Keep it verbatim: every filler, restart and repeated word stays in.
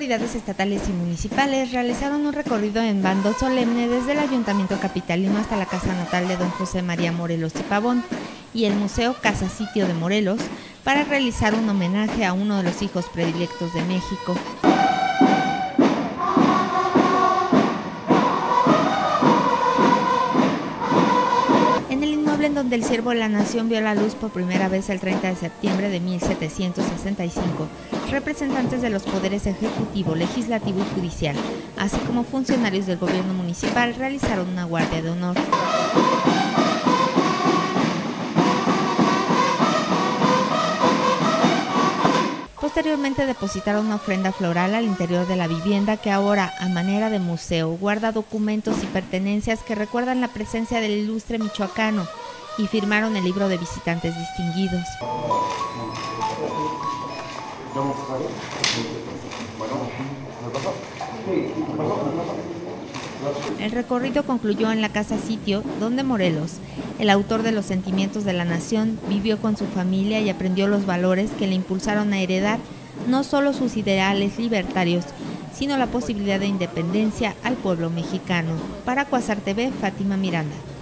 autoridades estatales y municipales realizaron un recorrido en bando solemne desde el Ayuntamiento capitalino hasta la casa natal de don José María Morelos y Pavón y el Museo Casa Sitio de Morelos para realizar un homenaje a uno de los hijos predilectos de México. En el inmueble en donde el siervo de la nación vio la luz por primera vez el treinta de septiembre de mil setecientos sesenta y cinco, representantes de los poderes ejecutivo, legislativo y judicial, así como funcionarios del gobierno municipal, realizaron una guardia de honor. Posteriormente depositaron una ofrenda floral al interior de la vivienda que ahora, a manera de museo, guarda documentos y pertenencias que recuerdan la presencia del ilustre michoacano y firmaron el libro de visitantes distinguidos. El recorrido concluyó en la Casa Sitio, donde Morelos, el autor de Los Sentimientos de la Nación, vivió con su familia y aprendió los valores que le impulsaron a heredar no solo sus ideales libertarios, sino la posibilidad de independencia al pueblo mexicano. Para Cuasar T V, Fátima Miranda.